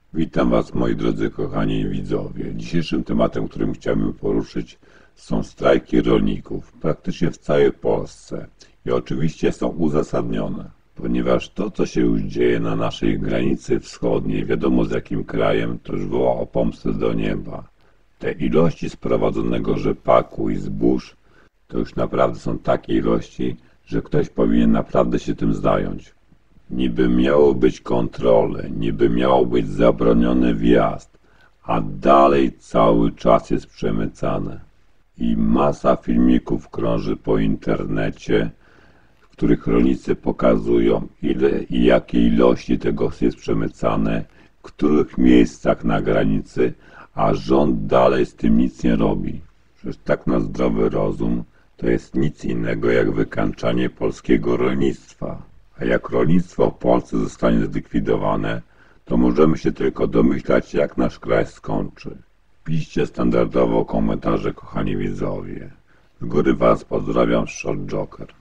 Witam Was, moi drodzy kochani widzowie. Dzisiejszym tematem, którym chciałbym poruszyć, są strajki rolników praktycznie w całej Polsce. I oczywiście są uzasadnione, ponieważ to, co się już dzieje na naszej granicy wschodniej, wiadomo z jakim krajem, to już woła o pomstę do nieba. Te ilości sprowadzonego rzepaku i zbóż to już naprawdę są takie ilości, że ktoś powinien naprawdę się tym zająć. Niby miało być kontrole, niby miał być zabroniony wjazd, a dalej cały czas jest przemycane. I masa filmików krąży po internecie, w których rolnicy pokazują, ile i jakie ilości tego jest przemycane, w których miejscach na granicy, a rząd dalej z tym nic nie robi. Przecież tak na zdrowy rozum to jest nic innego jak wykańczanie polskiego rolnictwa. A jak rolnictwo w Polsce zostanie zlikwidowane, to możemy się tylko domyślać, jak nasz kraj skończy. Piszcie standardowo komentarze, kochani widzowie. Z góry Was pozdrawiam, Short Joker.